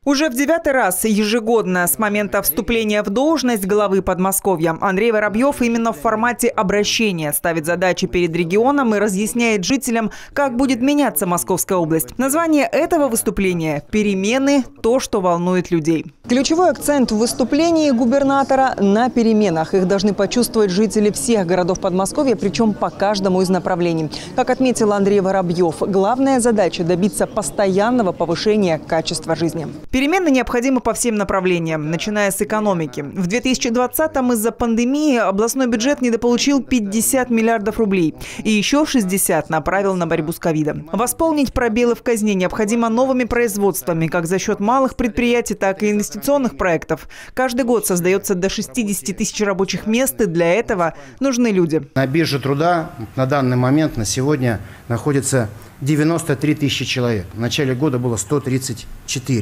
Уже в 9-й раз ежегодно с момента вступления в должность главы Подмосковья Андрей Воробьев именно в формате обращения ставит задачи перед регионом и разъясняет жителям, как будет меняться Московская область. Название этого выступления – «Перемены – то, что волнует людей». Ключевой акцент в выступлении губернатора на переменах. Их должны почувствовать жители всех городов Подмосковья, причем по каждому из направлений. Как отметил Андрей Воробьев, главная задача – добиться постоянного повышения качества жизни. Перемены необходимы по всем направлениям, начиная с экономики. В 2020-м из-за пандемии областной бюджет недополучил 50 миллиардов рублей. И еще 60 направил на борьбу с ковидом. Восполнить пробелы в казне необходимо новыми производствами, как за счет малых предприятий, так и инвестиционных проектов. Каждый год создается до 60 тысяч рабочих мест, и для этого нужны люди. На бирже труда на данный момент, на сегодня, находится 93 тысячи человек. В начале года было 134.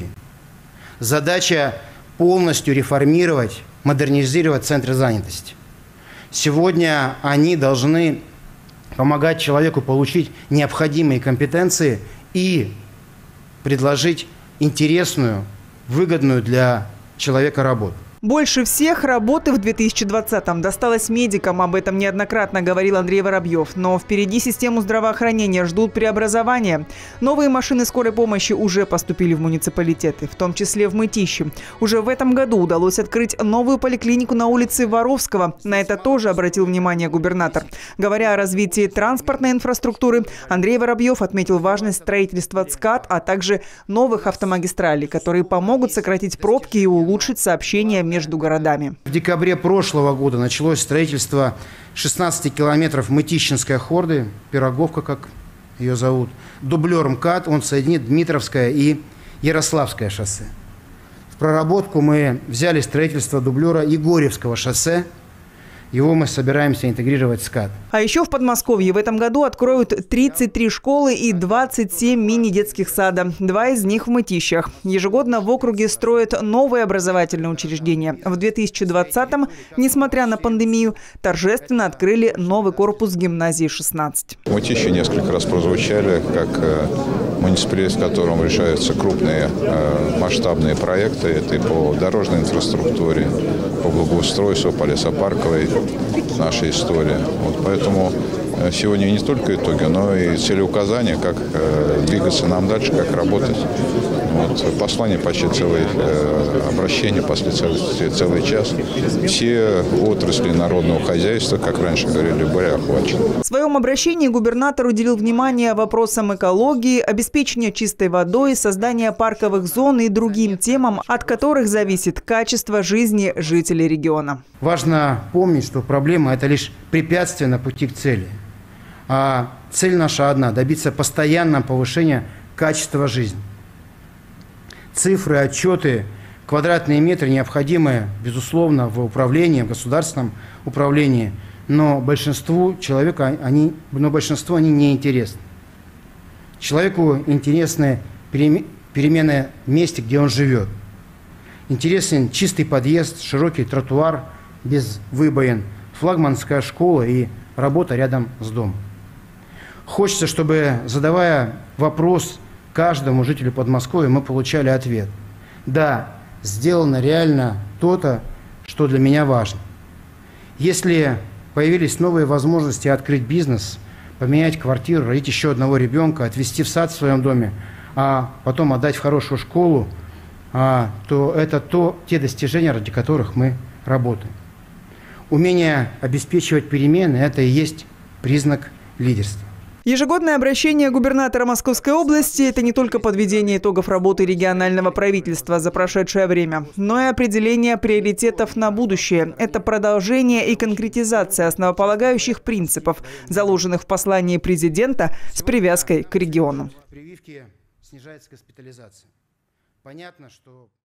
Задача полностью реформировать, модернизировать центры занятости. Сегодня они должны помогать человеку получить необходимые компетенции и предложить интересную, выгодную для человека работу. Больше всех работы в 2020-м досталось медикам. Об этом неоднократно говорил Андрей Воробьев. Но впереди систему здравоохранения ждут преобразования. Новые машины скорой помощи уже поступили в муниципалитеты, в том числе в Мытищи. Уже в этом году удалось открыть новую поликлинику на улице Воровского. На это тоже обратил внимание губернатор. Говоря о развитии транспортной инфраструктуры, Андрей Воробьев отметил важность строительства ЦКАД, а также новых автомагистралей, которые помогут сократить пробки и улучшить сообщения между городами. В декабре прошлого года началось строительство 16 километров Мытищинской хорды, Пироговка, как ее зовут, дублер МКАД, он соединит Дмитровское и Ярославское шоссе. В проработку мы взяли строительство дублера Егорьевского шоссе. Его мы собираемся интегрировать в СКАД. А еще в Подмосковье в этом году откроют 33 школы и 27 мини-детских сада. 2 из них в Мытищах. Ежегодно в округе строят новые образовательные учреждения. В 2020-м, несмотря на пандемию, торжественно открыли новый корпус гимназии 16. Мытищи несколько раз прозвучали как муниципалитет, в котором решаются крупные масштабные проекты. Это и по дорожной инфраструктуре, по благоустройству, по лесопарковой наша история. Вот поэтому сегодня не только итоги, но и целеуказания, как двигаться нам дальше, как работать. Вот, послание почти целое, обращение почти целый час. Все отрасли народного хозяйства, как раньше говорили, были охвачены. В своем обращении губернатор уделил внимание вопросам экологии, обеспечения чистой водой, создания парковых зон и другим темам, от которых зависит качество жизни жителей региона. Важно помнить, что проблема – это лишь препятствие на пути к цели. А цель наша одна – добиться постоянного повышения качества жизни. Цифры, отчеты, квадратные метры необходимы, безусловно, в управлении, в государственном управлении, но большинству человека они не интересны. Человеку интересны перемены в месте, где он живет. Интересен чистый подъезд, широкий тротуар без выбоин, флагманская школа и работа рядом с домом. Хочется, чтобы, задавая вопрос каждому жителю Подмосковья, мы получали ответ. Да, сделано реально то-то, что для меня важно. Если появились новые возможности открыть бизнес, поменять квартиру, родить еще одного ребенка, отвезти в сад в своем доме, а потом отдать в хорошую школу, то это те достижения, ради которых мы работаем. Умение обеспечивать перемены – это и есть признак лидерства. Ежегодное обращение губернатора Московской области – это не только подведение итогов работы регионального правительства за прошедшее время, но и определение приоритетов на будущее. Это продолжение и конкретизация основополагающих принципов, заложенных в послании президента с привязкой к региону. Прививки снижается госпитализация. Понятно, что